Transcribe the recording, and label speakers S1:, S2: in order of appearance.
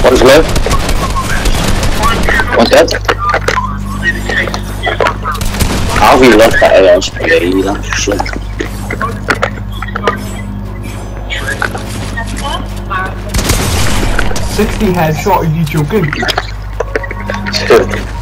S1: One's low. One's dead. I'll reload that AI spaghetti, that's shit.
S2: $60 headshot, are you joking?